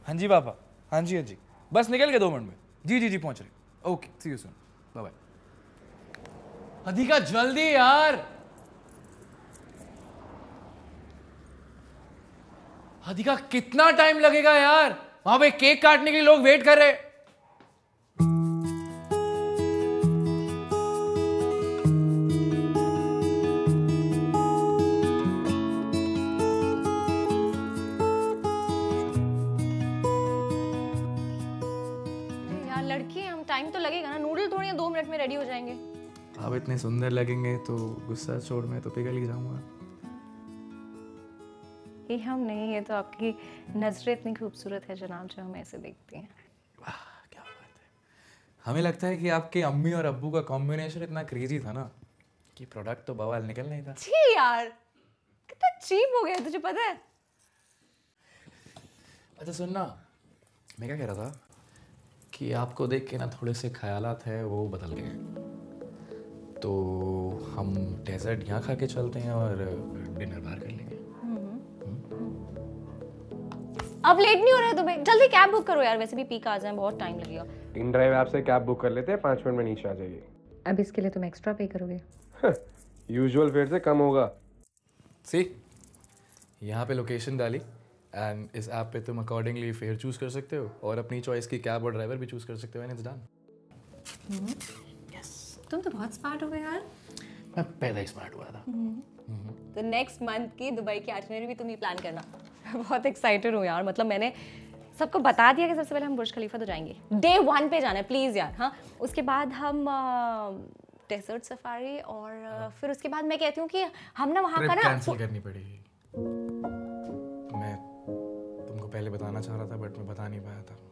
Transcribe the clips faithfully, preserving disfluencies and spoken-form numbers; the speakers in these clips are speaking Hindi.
हाँ जी पापा, हाँ जी हाँ जी, बस निकल गए दो मिनट में। जी जी जी पहुंच रहे। Okay, see you soon, bye bye. अधिका जल्दी यार, अधिका कितना टाइम लगेगा यार, वहां पे केक काटने के लिए लोग वेट कर रहे। यार लड़की है हम, टाइम तो लगेगा ना, नूडल थोड़ी दो मिनट में रेडी हो जाएंगे। आप इतने सुंदर लगेंगे तो गुस्सा छोड़, मैं तो पिघल ही जाऊंगा। ये हम नहीं, ये तो आपकी नजरें इतनी खूबसूरत है जनाब जो हमें ऐसे देखती हैं। वाह क्या बात है। हमें लगता है कि आपके अम्मी और अब्बू का कॉम्बिनेशन इतना क्रेजी था ना कि प्रोडक्ट तो बवाल निकल नहीं था। छी यार, कितना चीप हो गया तुझे पता है। अच्छा सुनना, मैं क्या कह रहा था कि आपको देख के ना थोड़े से ख्यालात है वो बदल गए हैं, तो हम डेजर्ट यहाँ खा के चलते हैं और डिनर बाहर कर लेंगे। अब लेट नहीं हो रहा है तुम्हें? जल्दी कैब बुक करो यार, वैसे भी पीक आ जाए, बहुत टाइम लगेगा। इन ड्राइव ऐप से कैब बुक कर लेते हैं, पाँच मिनट में नीचे आ जाइए। अब इसके लिए तुम एक्स्ट्रा पे करोगे? यूजुअल फेयर से कम होगा। सी यहाँ पे लोकेशन डाली एंड इस ऐप पे तुम अकॉर्डिंगली फेयर चूज कर सकते हो और अपनी चॉइस की कैब और ड्राइवर भी चूज कर सकते हो। And it's done. यस, तुम तो बहुत स्मार्ट हो गए यार। मैं पैदा ही स्मार्ट हुआ था। तो नेक्स्ट मंथ की दुबई की आइटनरी भी तुम ही प्लान करना। मैं बहुत एक्साइटेड हूँ यार, मतलब मैंने सबको बता दिया कि सबसे पहले हम बुर्ज खलीफा तो जाएंगे, डे वन पे जाना है प्लीज यार। हाँ, उसके बाद हम डेजर्ट सफारी और uh, फिर उसके बाद मैं कहती हूँ कि हम ना वहाँ का ना कैंसिल करनी पड़ेगी। मैं तुमको पहले बताना चाह रहा था बट मैं बता नहीं पाया था।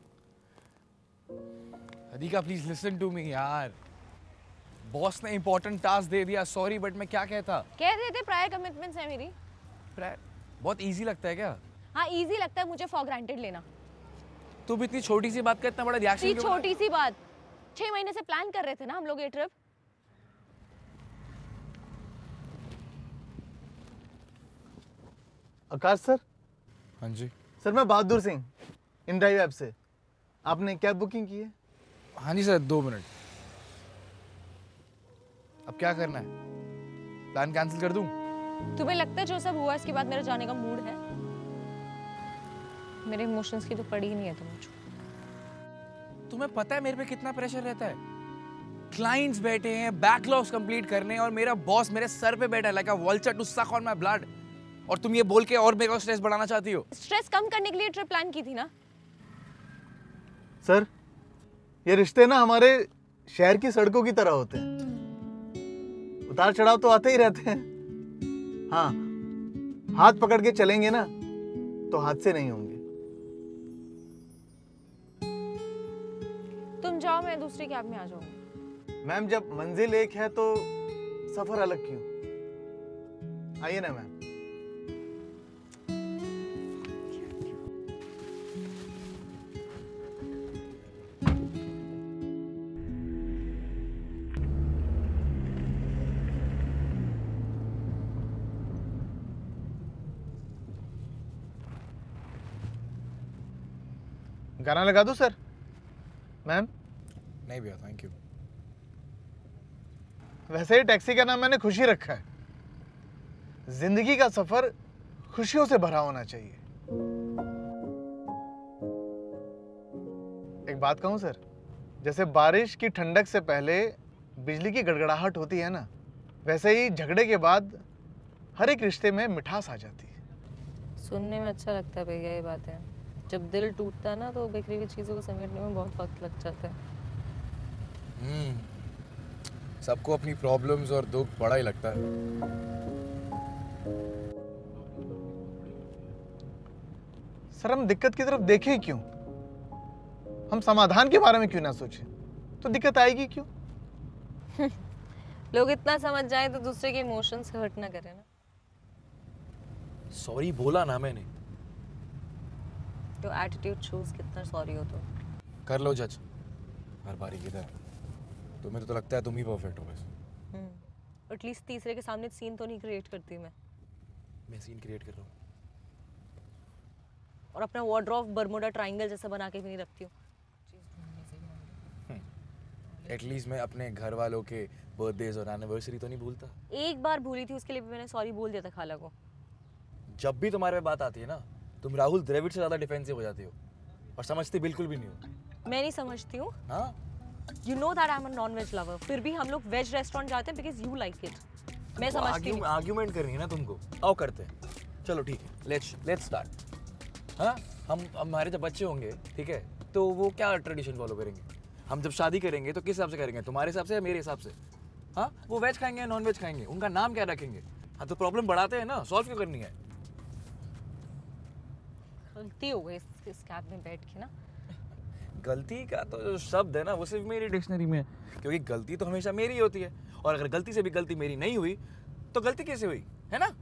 अधिका प्लीज लिसन टू मी यार, बॉस ने इंपॉर्टेंट टास्क दे दिया, सॉरी बट मैं क्या कहता। कह देते प्रायर कमिटमेंट्स है मेरी। प्रायर बहुत इजी लगता है क्या? हाँ इजी लगता है मुझे, फॉर ग्रांटेड लेना। तुम इतनी छोटी सी बात का इतना बड़ा रिएक्शन क्यों? छोटी सी बात, छह महीने से प्लान कर रहे थे ना हम लोग ये ट्रिप। आकाश सर। हाँ जी सर मैं Bahadur Singh, InDrive app से। आपने कैब बुकिंग की है? हाँ जी सर, दो मिनट। अब क्या करना है? प्लान कैंसिल कर दूं? तुम्हें लगता है जो सब हुआ इसके बाद मेरा जाने का मूड है? मेरे इमोशंस की तो पड़ी ही नहीं है तुम मुझको। तुम्हें पता है मेरे पे कितना प्रेशर रहता है? क्लाइंट्स बैठे हैं बैकलॉग्स कंप्लीट करने और मेरा बॉस मेरे सर पे बैठा है like a vulture to suck on my blood, और तुम ये बोल के और मेरे को स्ट्रेस बढ़ाना चाहती हो? स्ट्रेस कम करने के लिए ट्रिप प्लान की थी ना। सर ये रिश्ते ना हमारे शहर की सड़कों की तरह होते हैं, उतार चढ़ाव तो आते ही रहते हैं। हाँ, हाथ पकड़ के चलेंगे ना तो हादसे नहीं होंगे। तुम जाओ, मैं दूसरी कैब में आ जाऊंगी। मैम जब मंजिल एक है तो सफर अलग क्यों? आइए ना मैम। गाना लगा दूं सर? मैम नहीं भैया थैंक यू। वैसे ही टैक्सी का नाम मैंने खुशी रखा है। जिंदगी का सफर खुशियों से भरा होना चाहिए। एक बात कहूं सर, जैसे बारिश की ठंडक से पहले बिजली की गड़गड़ाहट होती है ना, वैसे ही झगड़े के बाद हर एक रिश्ते में मिठास आ जाती है। सुनने में अच्छा लगता है भैया ये बातें। जब दिल टूटता है ना तो बिखरी हुई चीजों को समेटने में बहुत वक्त लग जाता है। हम्म, सबको अपनी प्रॉब्लम्स और दुख बड़ा ही लगता है। सर हम दिक्कत की तरफ देखें ही क्यों? हम समाधान के बारे में क्यों ना सोचें? तो दिक्कत आएगी क्यों? लोग इतना समझ जाए तो दूसरे के इमोशंस हर्ट ना करें ना। सॉरी बोला ना मैंने। तो एटीट्यूड शोज कितना सॉरी हो तो। कर लो जज, हर बारी की तरह। तुम्हें तो लगता है तुम ही परफेक्ट हो बस। हम्म, एटलीस्ट तीसरे के सामने सीन तो नहीं क्रिएट करती मैं। मैं सीन क्रिएट कर रहा हूँ। और अपना वार्डरोब बर्मुडा ट्रायंगल जैसा बना के भी नहीं रखती हूँ। एटलीस्ट मैं अपने घर वालों के बर्थडेज और एनिवर्सरी तो नहीं भूलता। एक बार भूली थी, उसके लिए भी मैंने सॉरी बोल दिया था खाला को। जब भी तुम्हारे पे बात आती है ना, तुम राहुल द्रविड़ से ज़्यादा डिफेंसिव हो जाती हो और समझती बिल्कुल भी नहीं हो। मैं नहीं समझती हूँ। हाँ, you know that I am a non veg lover, फिर भी हम लोग वेज रेस्टोरेंट जाते हैं बिकॉज यू लाइक इट। मैं समझती हूँ। आर्ग्यूमेंट करनी है ना तुमको, आओ करते हैं। चलो ठीक है, लेट्स लेट्स स्टार्ट। हाँ, हम हमारे जब बच्चे होंगे, ठीक है, तो वो क्या ट्रेडिशन फॉलो करेंगे? हम जब शादी करेंगे तो किस हिसाब से करेंगे? तुम्हारे हिसाब से या मेरे हिसाब से? हाँ, वो वेज खाएंगे या नॉन वेज खाएंगे? उनका नाम क्या रखेंगे? हाँ, तो प्रॉब्लम बढ़ाते हैं ना, सॉल्व क्यों करनी है? गलती हो गई इस, इस कैब में बैठ के ना। गलती का तो जो शब्द है ना, वो सिर्फ मेरी डिक्शनरी में है, क्योंकि गलती तो हमेशा मेरी होती है, और अगर गलती से भी गलती मेरी नहीं हुई तो गलती कैसे हुई, है ना?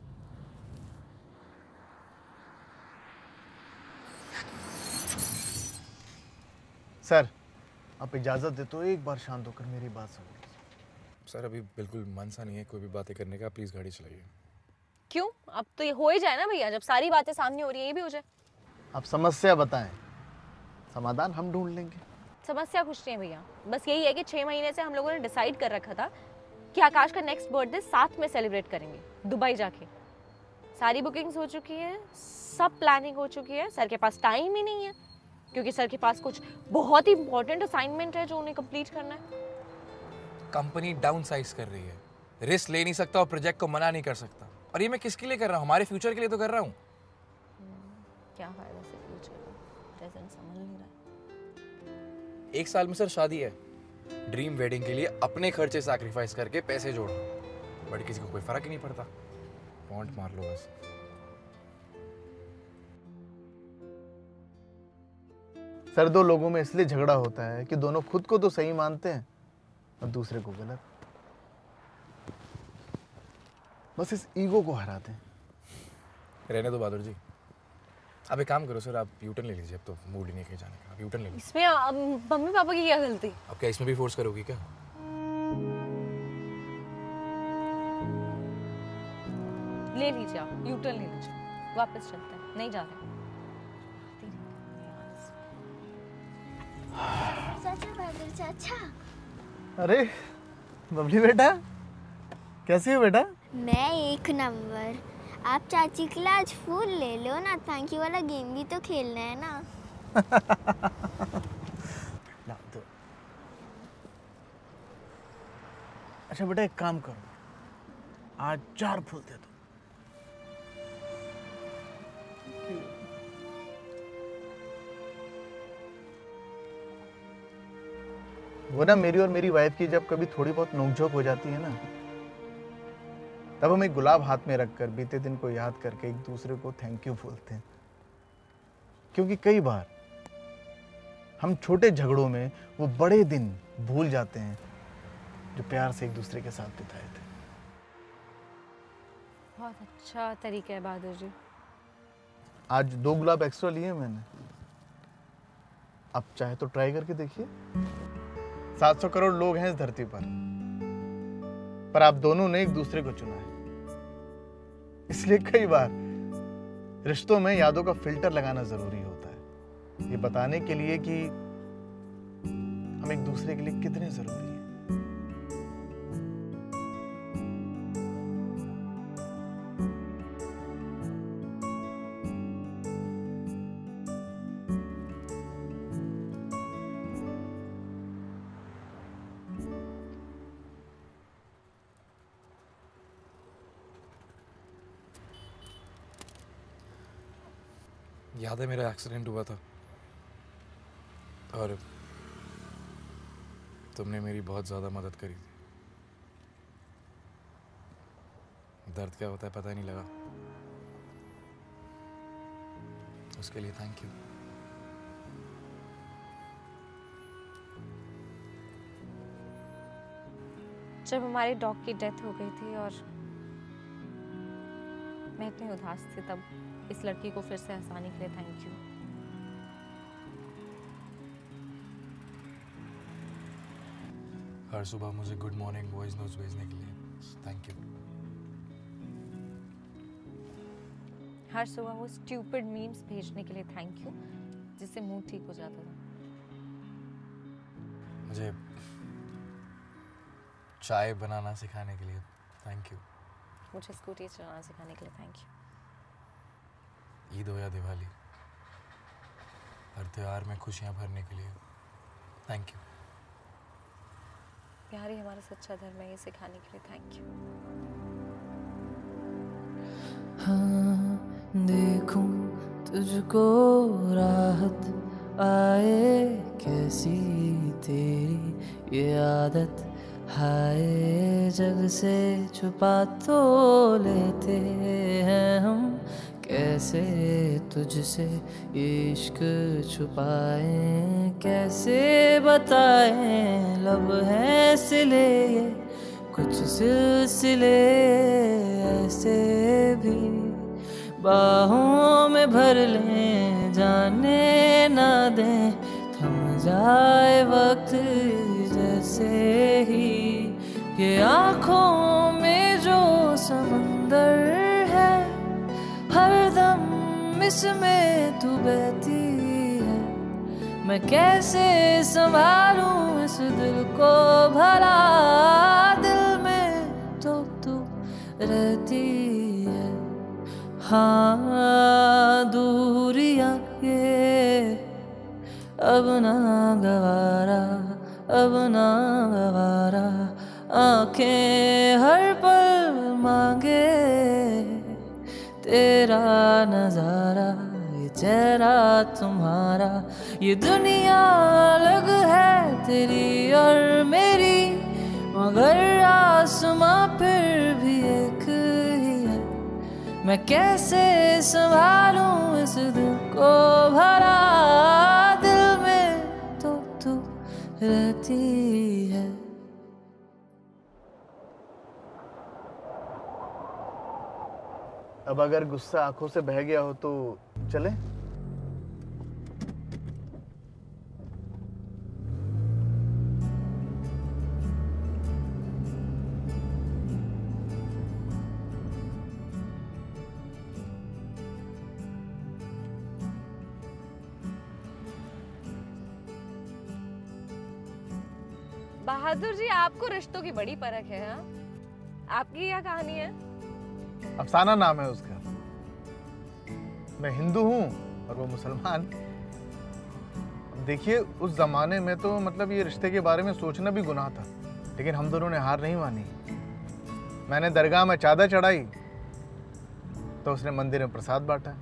सर, आप इजाज़त दे तो एक बार शांत होकर मेरी बात सुनिए। सर, अभी बिल्कुल मन सा नहीं है कोई भी बातें करने का, प्लीज़ गाड़ी चलाइए। क्यों? अब तो ये हो ही जाए ना भैया, जब सारी बातें सामने हो रही है ये भी हो जाए। आप समस्या बताएं, समाधान हम ढूंढ लेंगे। समस्या कुछ नहीं है भैया, बस यही है कि छः महीने से हम लोगों ने डिसाइड कर रखा था कि आकाश का नेक्स्ट बर्थडे साथ में सेलिब्रेट करेंगे दुबई जाके। सारी बुकिंग्स हो चुकी है, सब प्लानिंग हो चुकी है, सर के पास टाइम ही नहीं है क्योंकि सर के पास कुछ बहुत ही इंपॉर्टेंट असाइनमेंट है जो उन्हें कंप्लीट करना है। कंपनी डाउन साइज कर रही है, रिस्क ले नहीं सकता और प्रोजेक्ट को मना नहीं कर सकता, और ये मैं किसके लिए कर रहा हूँ? हमारे फ्यूचर के लिए तो कर रहा हूँ। क्या फायदा से फ्यूचर का, प्रेजेंट संभल नहीं रहा। एक साल में सर शादी है, ड्रीम वेडिंग के लिए अपने खर्चे सैक्रिफाइस करके पैसे जोड़ना, बट किसी को कोई फर्क ही नहीं पड़ता। पॉइंट मार लो बस। सर, दो लोगों में इसलिए झगड़ा होता है कि दोनों खुद को तो सही मानते हैं और दूसरे को गलत। बस इस ईगो को हरा दें। रहने दो बहादुर जी, अब एक काम करो सर, आप यूटर्न ले लीजिए, अब तो मूड ही नहीं कहीं जाने का, आप यूटर्न ले लीजिए। इसमें अब मम्मी पापा की क्या गलती? अब क्या इसमें भी फोर्स करोगी क्या? ले लीजिए, आप यूटर्न ले लीजिए, वापस चलते हैं, नहीं जा रहे। चाचा, बहादुर चाचा। अरे बबली बेटा, कैसी हो बेटा? मैं एक नंबर। आप चाची के लिए आज फूल ले लो ना, थैंक यू वाला गेम भी तो खेलना है ना। ला दो। अच्छा बेटा, एक काम करो, आज चार फूल दे दो। वो ना, मेरी और मेरी वाइफ की जब कभी थोड़ी बहुत नोकझोंक हो जाती है ना, तब हम एक गुलाब हाथ में रखकर बीते दिन को याद करके एक दूसरे को थैंक यू बोलते हैं। क्योंकि कई बार हम छोटे झगड़ों में वो बड़े दिन भूल जाते हैं जो प्यार से एक दूसरे के साथ बिताए थे। बहुत अच्छा तरीका है बहादुर जी। आज दो गुलाब एक्स्ट्रा लिए मैंने, अब चाहे तो ट्राई करके देखिए। सात सौ करोड़ लोग हैं इस धरती पर पर आप दोनों ने एक दूसरे को चुना है। इसलिए कई बार रिश्तों में यादों का फिल्टर लगाना जरूरी होता है, ये बताने के लिए कि हम एक दूसरे के लिए कितने जरूरी हैं। याद है मेरा एक्सीडेंट हुआ था और तुमने मेरी बहुत ज़्यादा मदद करी थी। दर्द क्या होता है पता ही नहीं लगा, उसके लिए थैंक यू। जब हमारे डॉग की डेथ हो गई थी और मैं इतनी उदास थी, तब इस लड़की को फिर से हंसाने के लिए थैंक यू। हर सुबह मुझे गुड मॉर्निंग वॉइस नोट्स भेजने के लिए थैंक यू। हर सुबह वो स्टूपिड मीम्स भेजने के लिए थैंक यू, जिससे मूड ठीक हो जाता था। मुझे चाय बनाना सिखाने के लिए थैंक यू। मुझे स्कूटी चलाना सिखाने के लिए थैंक यू। ईद हो या दिवाली, हर त्योहार में खुशियाँ भरने के लिए थैंक यू। प्यार ही हमारा सच्चा धर्म है, ये सिखाने के लिए थैंक यू। हाँ, देखूं तुझको राहत आए कैसी तेरी ये आदत, हाय जग से छुपा तो लेते हैं हम, कैसे तुझसे इश्क छुपाएं, कैसे बताएं लब हैं सिले ये कुछ सिलसिले ऐसे भी बाहों में भर लें, जाने ना दें थम जाए वक्त जैसे ही, ये आँखों में जो समंदर है हरदम इसमें तू बहती है, मैं कैसे संभालूं इस दिल को भला, दिल में तो तू रहती है। हाँ दूरियां ये अब ना गवारा, अब ना गवारा, आंखें हर पल मांगे तेरा नजारा, ये चेहरा तुम्हारा, ये दुनिया अलग है तेरी और मेरी, मगर आसमां फिर भी एक ही है, मैं कैसे संभालूं इस दिल को भरा, दिल में तो तू रहती है। अब अगर गुस्सा आंखों से बह गया हो तो चले? बहादुर जी, आपको रिश्तों की बड़ी परख है। हाँ, आपकी क्या कहानी है? अफसाना नाम है उसका। मैं हिंदू हूँ और वो मुसलमान। देखिए उस जमाने में तो मतलब ये रिश्ते के बारे में सोचना भी गुनाह था, लेकिन हम दोनों ने हार नहीं मानी। मैंने दरगाह में चादर चढ़ाई तो उसने मंदिर में प्रसाद बांटा।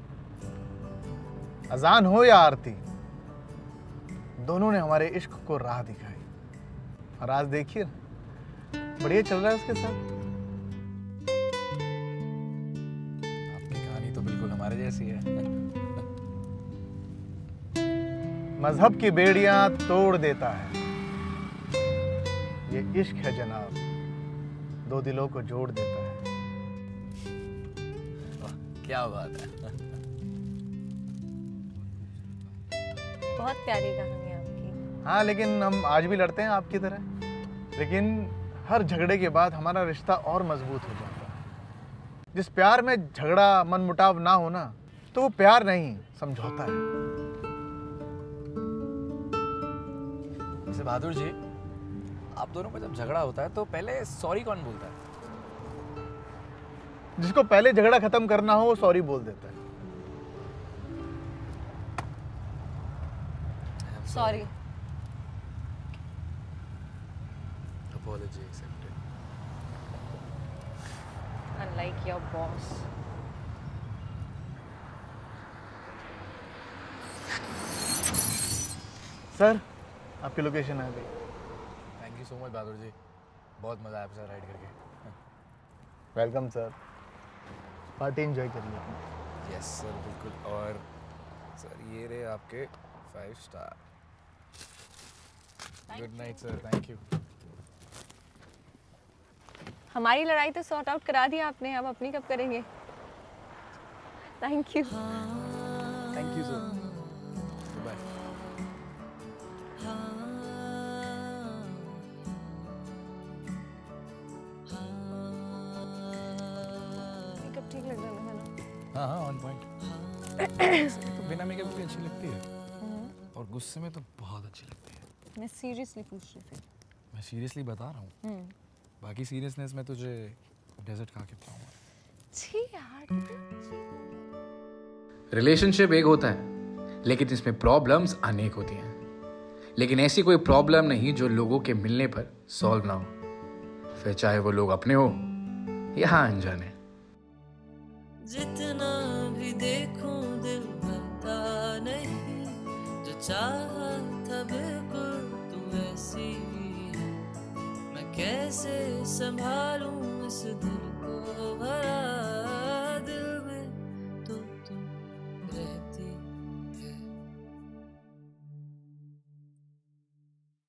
अजान हो या आरती, दोनों ने हमारे इश्क को राह दिखाई, और आज देखिए बढ़िया चल रहा है उसके साथ। बिल्कुल हमारे जैसी है। मजहब की बेड़ियां तोड़ देता है ये इश्क है जनाब, दो दिलों को जोड़ देता है। वाह क्या बात है। बहुत प्यारी कहानी है आपकी। हाँ लेकिन हम आज भी लड़ते हैं आपकी तरह, लेकिन हर झगड़े के बाद हमारा रिश्ता और मजबूत हो जाता है। जिस प्यार में झगड़ा मनमुटाव ना हो ना, तो वो प्यार नहीं समझौता है। वैसे बहादुर जी, आप दोनों का जब झगड़ा होता है तो पहले सॉरी कौन बोलता है? जिसको पहले झगड़ा खत्म करना हो वो सॉरी बोल देता है। Sorry. Apology accepted. Unlike your boss. Sir आपकी लोकेशन आ गई। Thank you so much Bahadur ji, बहुत मज़ा आया आपके साथ राइड करके। वेलकम सर, पार्टी एंजॉय करिए। यस सर बिल्कुल। और सर ये रहे आपके five star. Good night sir, thank you. हमारी लड़ाई तो सॉर्ट आउट करा दी आपने, अब अपनी कब करेंगे? Thank you. Thank you sir, bye. Makeup ठीक लग रहा है ना? हाँ हाँ ऑन पॉइंट। तो बिना मेकअप भी अच्छी लगती है और गुस्से में तो बहुत अच्छी लगती है। मैं सीरियसली पूछ रही थी। मैं सीरियसली बता रहा हूँ। बाकी सीरियसनेस में तुझे डेजर्ट खा के बताऊंगा। छी यार। रिलेशनशिप एक होता है लेकिन इसमें प्रॉब्लम्स अनेक होती हैं, लेकिन ऐसी कोई प्रॉब्लम नहीं जो लोगों के मिलने पर सॉल्व ना हो, फिर चाहे वो लोग अपने हो या हाँ अनजाने। जितना भी देखूं दिल भरता नहीं, जो चाहा था बिल्कुल तू ऐसी ही है। मैं कैसे संभालूं इस दिल को भरा